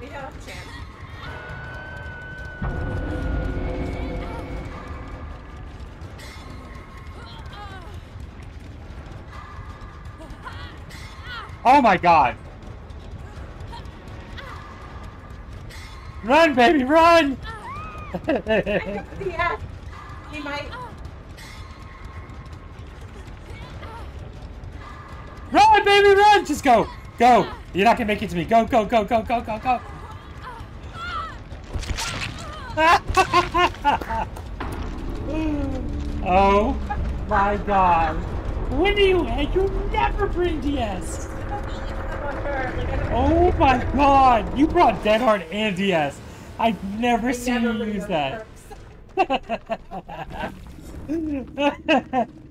We have a chance. Oh my god! Run, baby, run! Yes, he might. Run, baby, run! Just go, go! You're not gonna make it to me. Go, go, go, go, go, go, go! Oh my god! When do you never bring DS? Oh my god! You brought Dead Hard and DS. I've never seen you use that.